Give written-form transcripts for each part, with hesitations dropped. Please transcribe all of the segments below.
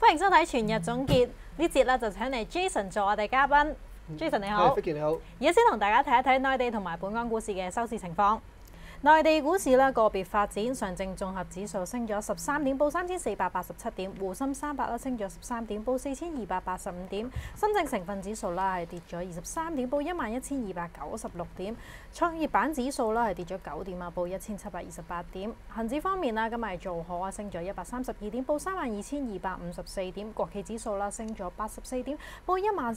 歡迎收睇全日總結呢節啦，就請嚟 Jason 做我哋嘉賓。Jason 你好 ，Vicky 你好。 而家先同大家睇一睇內地同埋本港股市嘅收市情況。內地股市咧個別發展，上證綜合指數升咗13點，報3487點；滬深300升咗13點，報4285點；深證成分指數啦係跌咗23點，報11296點；創業板指數啦係跌咗9點啊，報1728點。恆指方面啦，今日做好啊，升咗132點，報32254點；國企指數啦升咗84點，報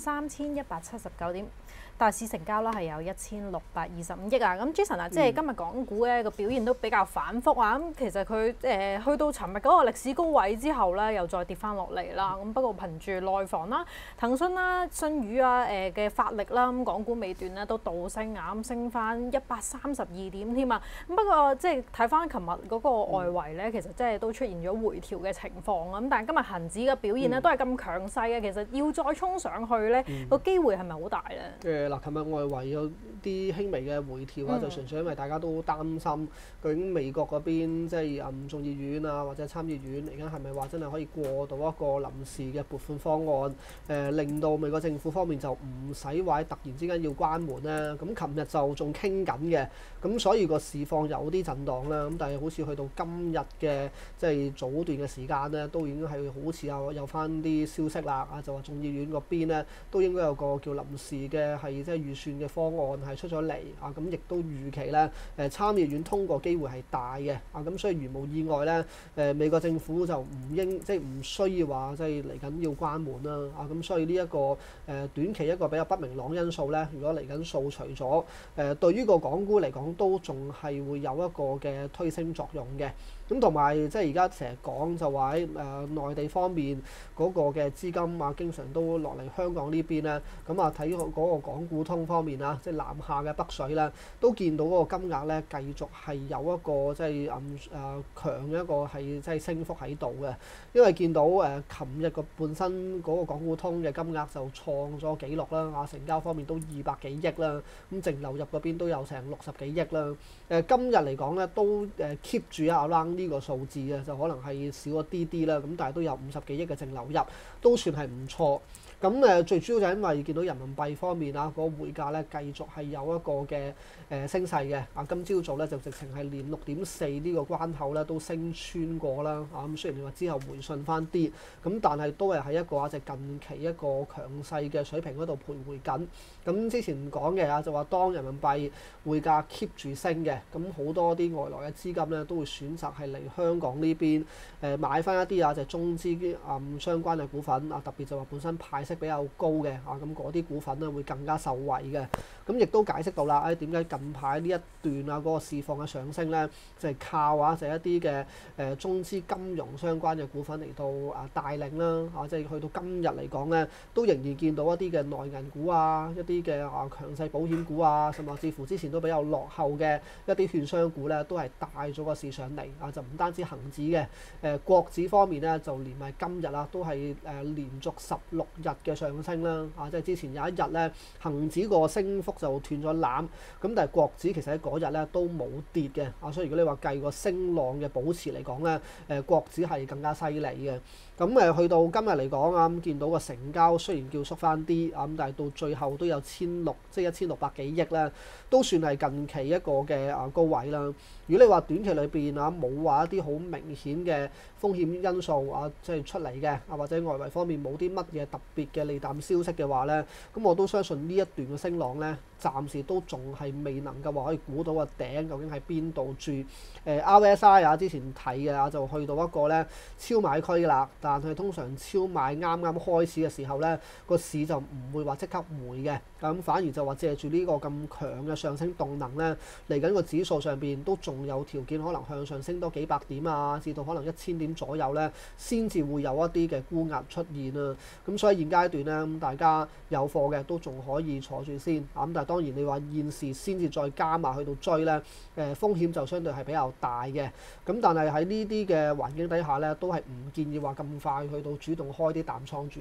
13179點。大市成交啦係有1625億啊！咁 Jason 啊，即係今日港股咧個表現都比較反覆啊！咁其實佢去到尋日嗰個歷史高位之後咧，又再跌翻落嚟啦。咁不過憑住內房啦、騰訊啦、信宇啊嘅發力啦，咁港股尾段咧都倒升啊，咁升翻132點添啊！咁不過即係睇翻琴日嗰個外圍咧，其實即係都出現咗回調嘅情況啊！咁但係今日恆指嘅表現咧都係咁強勢嘅，其實要再衝上去咧個機會係咪好大咧？ 嗱，琴日外圍有啲輕微嘅回調啊，就純粹因為大家都擔心究竟美國嗰邊即係眾議院啊或者參議院嚟緊係咪話真係可以過到一個臨時嘅撥款方案，令到美國政府方面就唔使話突然之間要關門咧。咁琴日就仲傾緊嘅，咁所以個市況有啲震盪啦。咁但係好似去到今日嘅即係早段嘅時間咧，都已經係好似有翻啲消息啦，就話眾議院嗰邊咧都應該有個叫臨時嘅係即係預算嘅方案係出咗嚟啊，咁亦都預期咧參議院通過機會係大嘅啊，咁所以如無意外咧美國政府就唔需要話即係嚟緊要關門啦啊，咁所以呢一個短期一個比較不明朗因素咧，如果嚟緊掃除咗對於個港股嚟講都仲係會有一個嘅推升作用嘅。咁同埋即係而家成日講就話喺內地方面嗰個嘅資金啊，經常都落嚟香港呢邊咧。咁啊睇嗰個港股通方面啊，即係南下嘅北水咧，都見到嗰個金額咧繼續係有一個即係強嘅一個係即係升幅喺度嘅。因為見到琴日個本身嗰個港股通嘅金額就創咗紀錄啦，啊成交方面都200幾億啦，咁淨流入嗰邊都有成60幾億啦。今日嚟講咧都keep 住around呢個數字嘅，就可能係少咗啲啦，咁但係都有50幾億嘅淨流入，都算係唔錯。咁最主要就係因為見到人民幣方面啊，嗰個匯價咧繼續係有一個嘅升勢嘅。啊，今朝早咧就直情係連6.4呢個關口咧都升穿過啦。啊，咁雖然你話之後回順翻啲，咁但係都係喺一個近期一個強勢嘅水平嗰度徘徊緊。咁之前講嘅就話當人民幣匯價 keep 住升嘅，咁好多啲外來嘅資金咧都會選擇係嚟香港呢邊買翻一啲就係中資相關嘅股份啊，特別就話本身派息比較高嘅啊，咁嗰啲股份咧會更加受惠嘅。咁亦都解釋到啦，點解近排呢一段嗰個市況嘅上升咧，就係靠就係一啲嘅中資金融相關嘅股份嚟到帶領啦。啊，即係去到今日嚟講咧，都仍然見到一啲嘅內銀股啊，一啲嘅強勢保險股啊，甚至乎之前都比較落後嘅一啲券商股咧，都係帶咗個市上嚟啊！就唔單止恒指嘅國指方面咧，就連埋今日都係連續16日嘅上升啦。啊，即係之前有一日咧，恒指個升幅就斷咗纜，咁但係國指其實喺嗰日咧都冇跌嘅啊，所以如果你話計個升浪嘅保持嚟講咧，國指係更加犀利嘅。咁去到今日嚟講啊，咁見到個成交雖然叫縮翻啲啊，咁但係到最後都有1600即係1600幾億咧，都算係近期一個嘅高位啦。如果你話短期裏邊冇話一啲好明顯嘅風險因素即係出嚟嘅或者外圍方面冇啲乜嘢特別嘅利淡消息嘅話咧，咁我都相信呢一段嘅升浪咧，暫時都仲係未能夠話可以估到個頂究竟喺邊度住。RSI 之前睇嘅就去到一個咧超買區㗎啦，但係通常超買啱啱開始嘅時候咧，個市就唔會話即刻回嘅，咁反而就話借住呢個咁強嘅上升動能咧，嚟緊個指數上邊都仲有條件可能向上升多幾百點啊，至到可能1000點左右咧，先至會有一啲嘅沽壓出現啊。咁所以現階段咧，咁大家有貨嘅都仲可以坐住先。咁但係當然你話現時先至再加碼去到追咧，風險就相對係比較大嘅。咁但係喺呢啲嘅環境底下咧，都係唔建議話咁快去到主動開啲淡倉住啦。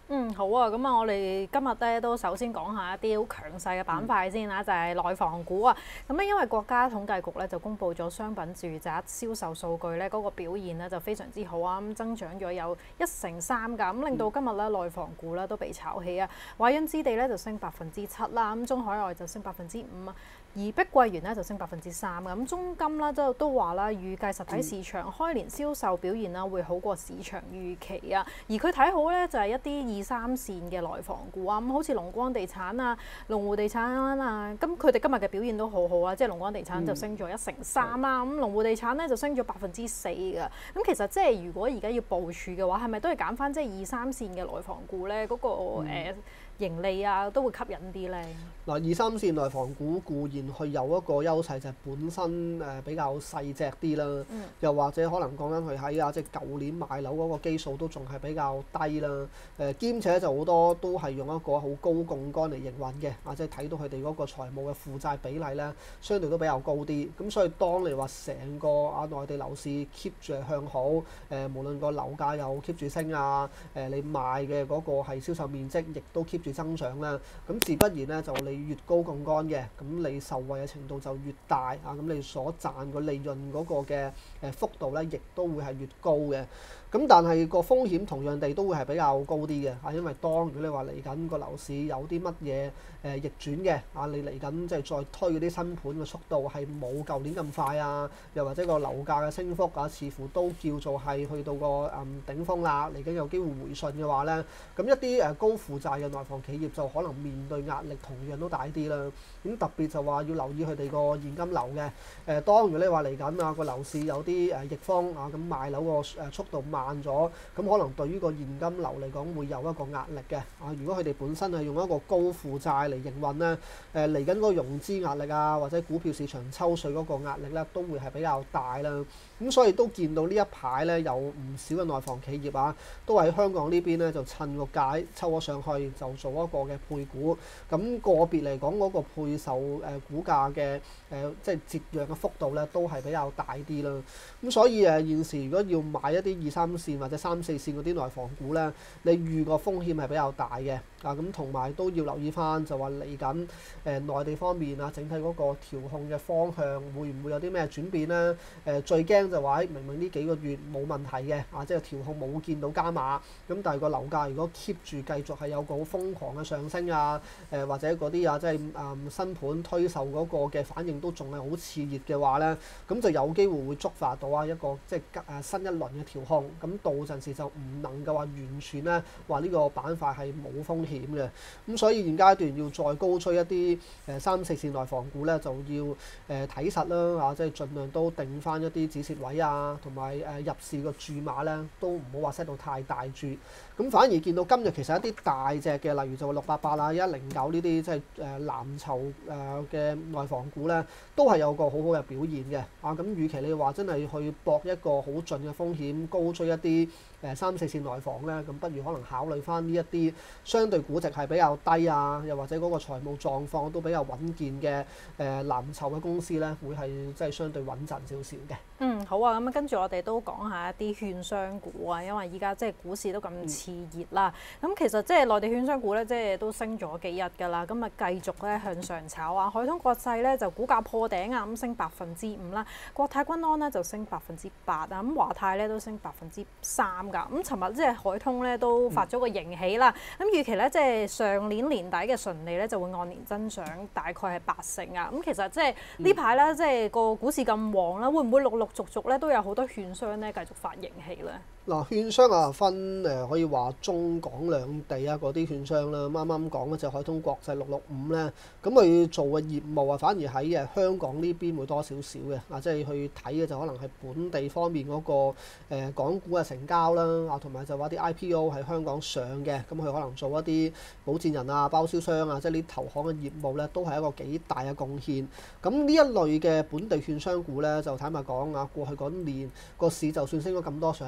好啊，咁啊，我哋今日咧都首先講下一啲好強勢嘅板塊先啦，就係內房股啊。咁咧，因為國家統計局咧就公布咗商品住宅銷售數據咧，嗰個表現咧就非常之好啊，咁增長咗有1成3㗎，咁令到今日咧內房股咧都被炒起啊。華潤置地咧就升7%啦，咁中海外就升5%啊。而碧桂園咧就升3%嘅，咁中金啦都話啦，預計實體市場開年銷售表現啦會好過市場預期啊。而佢睇好咧就係一啲2、3線嘅內房股啊，咁好似龍光地產啊、龍湖地產啊，咁佢哋今日嘅表現都好好啊，即係龍光地產就升咗1成3啦，咁龍湖地產咧就升咗4%嘅。咁其實即係如果而家要部署嘅話，係咪都係揀翻即係2、3線嘅內房股咧？嗰個盈利啊都會吸引啲咧。 嗱，2、3線內房股固然佢有一個優勢就係本身比較細隻啲啦，又或者可能講緊佢喺即係舊年買樓嗰個基數都仲係比較低啦。兼且就好多都係用一個好高槓桿嚟營運嘅，即係睇到佢哋嗰個財務嘅負債比例咧，相對都比較高啲。咁所以當你話成個內地樓市 keep 住係向好，無論個樓價又 keep 住升啊，你賣嘅嗰個係銷售面積亦都 keep 住增長啦，咁自不然咧就你越高槓桿嘅，咁你受惠嘅程度就越大啊，咁你所賺個利潤嗰個嘅幅度咧，亦都會係越高嘅。咁但係個風險同樣地都會係比較高啲嘅，因為當如果你話嚟緊個樓市有啲乜嘢逆轉嘅，你嚟緊即係再推嗰啲新盤嘅速度係冇舊年咁快啊，又或者個樓價嘅升幅似乎都叫做係去到個頂峰啦，嚟緊有機會回順嘅話咧，咁一啲高負債嘅內房企業就可能面對壓力同樣都大啲啦。咁特別就話要留意佢哋個現金流嘅，當如果你話嚟緊個樓市有啲逆風咁賣樓個速度慢咗，咁可能對於個現金流嚟講會有一個壓力嘅。如果佢哋本身係用一個高負債嚟營運咧，嚟緊嗰個融資壓力或者股票市場抽水嗰個壓力咧，都會係比較大啦。咁所以都見到呢一排咧有唔少嘅內房企業都喺香港呢邊咧就趁個價抽咗上去，就做一個嘅配股。咁個別嚟講嗰個配售股價嘅即係折讓嘅幅度咧，都係比較大啲啦。咁所以現時如果要買一啲2、3線或者3、4線嗰啲內房股咧，你預個風險係比較大嘅。咁同埋都要留意翻，就話嚟緊內地方面整體嗰個調控嘅方向會唔會有啲咩轉變咧？最驚就話明明呢幾個月冇問題嘅，即係調控冇見到加碼，咁但係個樓價如果 keep 住繼續係有個好瘋狂嘅上升或者嗰啲即係新盤推售嗰個嘅反應都仲係好熾熱嘅話咧，咁就有機會會觸發到一個即係新一輪嘅調控，咁到陣時就唔能夠話完全咧話呢個板塊係冇風險嘅。咁所以現階段要再高追一啲3、4線內房股咧，就要睇實啦，即係盡量都定翻一啲止蝕位同埋入市個注碼咧，都唔好話 set 到太大注。咁反而見到今日其實一啲大隻嘅，例如就688、109呢啲即係藍籌嘅內房股咧，都係有個好好嘅表現嘅。咁與其你話真係去搏一個好盡嘅風險，高追一啲3、4線內房咧，咁不如可能考慮翻呢一啲相對估值係比較低又或者嗰個財務狀況都比較穩健嘅藍籌嘅公司咧，會係即係相對穩陣少少嘅。 好啊，咁跟住我哋都講下一啲券商股啊，因為依家即係股市都咁熾熱啦。咁其實即係內地券商股咧，即係都升咗幾日㗎啦。咁繼續咧向上炒海通國際咧就股價破頂咁升5%啦。國泰君安咧就升8%咁華泰咧都升3%㗎。咁尋日即係海通咧都發咗個盈喜啦。咁預期咧即係上年年底嘅純利咧就會按年增長大概係8%啊。咁其實即係呢排咧即係個股市咁旺啦，會唔會陸陸續續咧都有好多券商咧繼續發盈喜咧？ 嗱，券商分可以話中港兩地嗰啲券商啦。啱啱講嗰隻海通國際665咧，咁佢做嘅業務反而喺香港呢邊會多少少嘅，即係去睇嘅就可能係本地方面嗰個港股嘅成交啦，同埋就話啲 IPO 喺香港上嘅，咁佢可能做一啲保薦人包銷商即係呢投行嘅業務咧，都係一個幾大嘅貢獻。咁呢一類嘅本地券商股咧，就坦白講過去嗰年個市就算升咗咁多上嚟咧，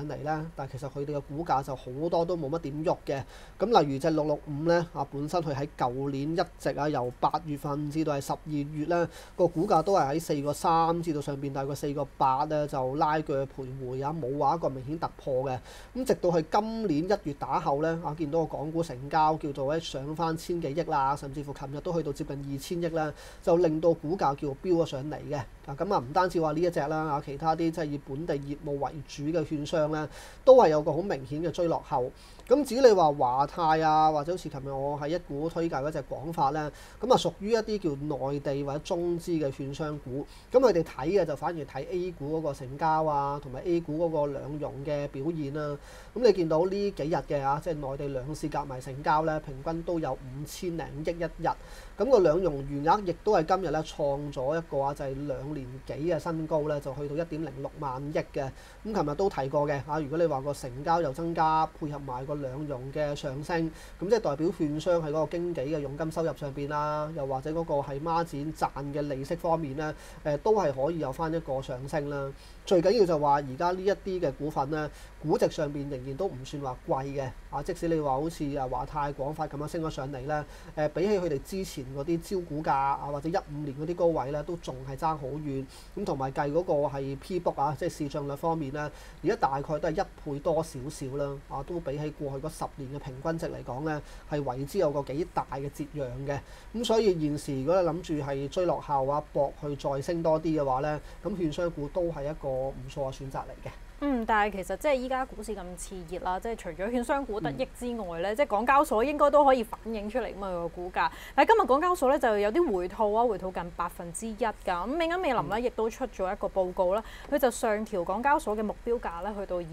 但係其實佢哋嘅股價就好多都冇乜點喐嘅。咁例如隻665咧本身佢喺舊年一直由8月份至到係12月咧個股價都係喺4.3至到上邊大概4.8咧就拉鋸徘徊冇話一個明顯突破嘅。咁直到係今年1月打後咧見到個港股成交叫做上翻千幾億啦，甚至乎琴日都去到接近2000億啦，就令到股價叫飆咗上嚟嘅。咁唔單止話呢一隻啦，其他啲即係以本地業務為主嘅券商咧，都係有個好明顯嘅追落後。咁至於你話華泰或者好似琴日我喺一股推介嗰隻廣發咧，咁屬於一啲叫內地或者中資嘅券商股。咁佢哋睇嘅就反而睇 A 股嗰個成交同埋 A 股嗰個兩融嘅表現啦。咁你見到呢幾日嘅即係內地兩市夾埋成交咧，平均都有5000零億一日。咁個兩融餘額亦都係今日咧創咗一個就係2年幾嘅新高咧，就去到1.06萬億嘅。咁琴日都提過嘅如果你話個成交又增加，配合埋個兩融嘅上升，咁即係代表券商喺嗰個經紀嘅佣金收入上邊啦，又或者嗰個係孖展賺嘅利息方面咧，都係可以有翻一個上升啦。最緊要就話而家呢一啲嘅股份咧，估值上邊仍然都唔算話貴嘅即使你話好似華泰、廣發咁樣升咗上嚟咧，比起佢哋之前嗰啲招股價或者15年嗰啲高位咧，都仲係爭好遠。咁同埋計嗰個係 P book 即係市賬率方面咧，而家大概都係1倍多少少啦都比起過去嗰10年嘅平均值嚟講咧，係為之有個幾大嘅折讓嘅。咁所以現時如果你諗住係追落後搏去再升多啲嘅話咧，咁券商股都係一個唔錯嘅選擇嚟嘅。 但係其實即係依家股市咁熾熱啦，即係除咗券商股得益之外咧，即係港交所應該都可以反映出嚟嘛個股價。但係今日港交所咧就有啲回吐回吐近1%㗎。咁美銀美林咧亦都出咗一個報告啦，佢就上調港交所嘅目標價咧去到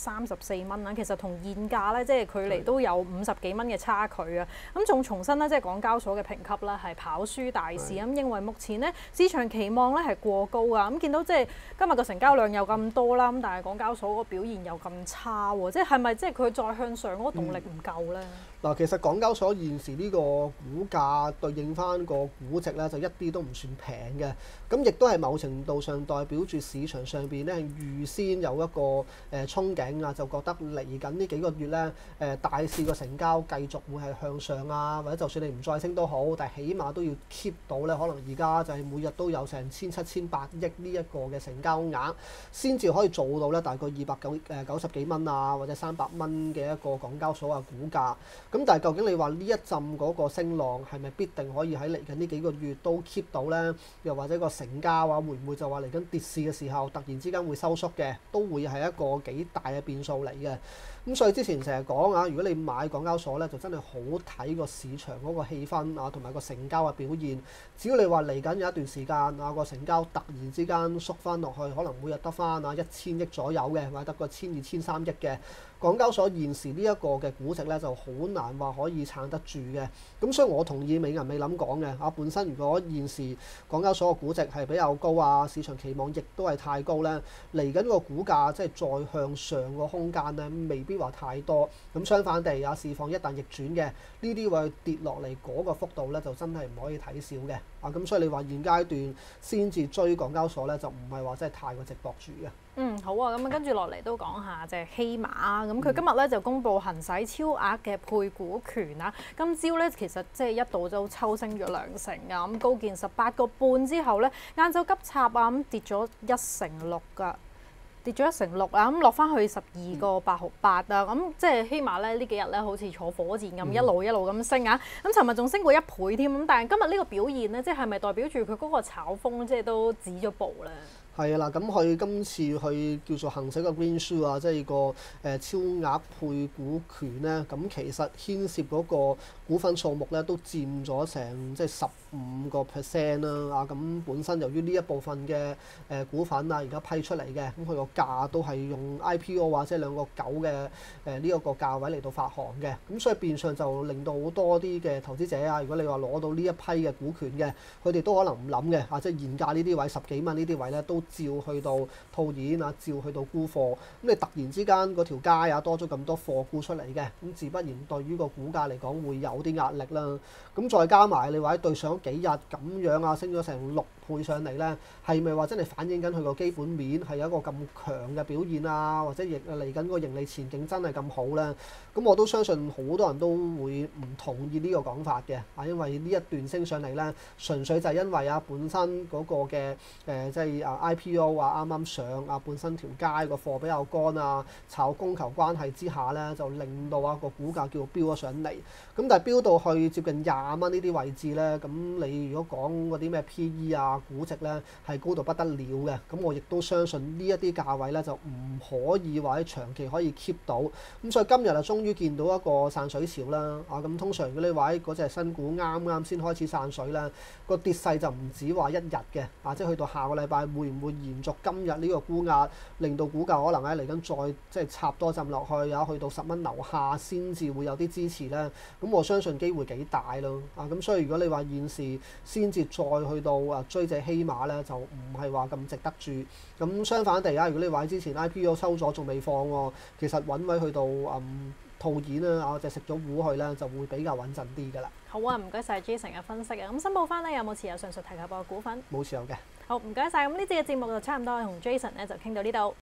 234蚊啦。其實同現價咧即係距離都有50幾蚊嘅差距啊。咁仲重申咧，即係港交所嘅評級咧係跑輸大市咁，認為目前咧市場期望咧係過高啊。咁見到即係今日個成交量有咁多啦，咁但係港交所個表現又咁差喎，即係咪即係佢再向上嗰個動力唔夠咧？ 其實港交所現時呢個股價對應翻個估值咧，就一啲都唔算平嘅。咁亦都係某程度上代表住市場上邊咧係預先有一個憧憬就覺得嚟緊呢幾個月咧大市個成交繼續會係向上或者就算你唔再升都好，但係起碼都要 keep 到咧，可能而家就係每日都有成1700億呢一個嘅成交額，先至可以做到咧大概290幾蚊或者300蚊嘅一個港交所嘅股價。咁但係究竟你話呢一陣嗰個升浪係咪必定可以喺嚟緊呢幾個月都 keep 到呢？又或者個成交會唔會就話嚟緊跌市嘅時候突然之間會收縮嘅，都會係一個幾大嘅變數嚟嘅。咁所以之前成日講如果你買港交所咧，就真係好睇個市場嗰個氣氛同埋個成交嘅表現。只要你話嚟緊有一段時間個成交突然之間縮翻落去，可能每日得翻1000億左右嘅，或者得個1000、2000、3000億嘅。港交所現時呢一個嘅估值咧就好難話可以撐得住嘅。咁所以我同意美銀美林講嘅本身如果現時港交所嘅估值係比較高市場期望亦都係太高咧，嚟緊個股價即係再向上個空間咧未必話太多。咁相反地市況一旦逆轉嘅，呢啲會跌落嚟嗰個幅度咧就真係唔可以睇少嘅。咁所以你話現階段先至追港交所咧，就唔係話真係太過值博住嘅。 好咁跟住落嚟都講下隻希瑪咁佢今日咧就公布行使超額嘅配股權今朝咧其實即係一度就抽升咗2成咁高見18個半之後咧，晏晝急插咁跌咗1成6㗎。跌咗1成6咁落翻去12個8毫8咁即係希瑪咧呢幾日咧好似坐火箭咁一路咁升咁尋日仲升過1倍添咁，但係今日呢個表現咧，即係咪代表住佢嗰個炒風即係都止咗步咧？ 係咁佢今次去叫做行使個 greenshoe 即係個超額配股權咧，咁其實牽涉嗰個股份數目咧都佔咗成即係15% 啦咁本身由於呢一部分嘅股份而家批出嚟嘅，咁佢個價都係用 IPO 即係2個9嘅呢一個價位嚟到發行嘅，咁所以變相就令到好多啲嘅投資者如果你話攞到呢一批嘅股權嘅，佢哋都可能唔諗嘅即係現價呢啲位10幾蚊呢啲位咧都照去到套現照去到沽貨。咁你突然之間嗰條街多咗咁多貨沽出嚟嘅，咁自不然對於個股價嚟講會有啲壓力啦。咁再加埋你話對上幾日咁樣升咗成6 倍上嚟咧，係咪話真係反映緊佢個基本面係有一個咁強嘅表現啊，或者亦嚟緊個盈利前景真係咁好咧？咁我都相信好多人都會唔同意呢個講法嘅，因為呢一段升上嚟咧，純粹就係因為本身嗰個嘅即係IPO啱啱上本身條街個貨比較乾炒供求關係之下咧，就令到個股價叫飆咗上嚟。咁但係飆到去接近20蚊呢啲位置咧，咁你如果講嗰啲咩 PE估值咧係高到不得了嘅，咁我亦都相信呢一啲價位咧就唔可以或者長期可以 keep 到。咁所以今日終於見到一個散水潮啦。咁通常嗰啲位嗰隻新股啱啱先開始散水啦，個跌勢就唔止話一日嘅，即係去到下個禮拜會唔會延續今日呢個沽壓，令到股價可能嚟緊再即係插多浸落去，去到10蚊樓下先至會有啲支持咧。咁我相信機會幾大咯。咁所以如果你話現時先至再去到追隻希馬咧，就唔係話咁值得住。咁相反地如果你話之前 IPO 收咗仲未放喎，其實揾位去到套現啦，就食咗糊去咧，就會比較穩陣啲㗎啦。 好啊，唔該晒 Jason 嘅分析啊。咁申報翻咧，有冇持有上述提及過嘅股份？ 冇持有嘅。 好，唔該晒。咁呢節嘅節目就差唔多，同 Jason 咧就傾到呢度。